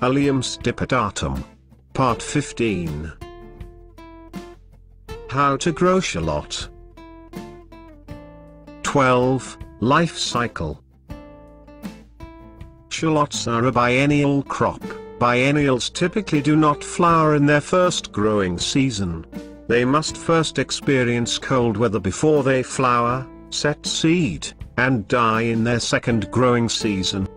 Allium stipitatum. Part 15. How to grow shallot. 12. Life cycle. Shallots are a biennial crop. Biennials typically do not flower in their first growing season. They must first experience cold weather before they flower, set seed, and die in their second growing season.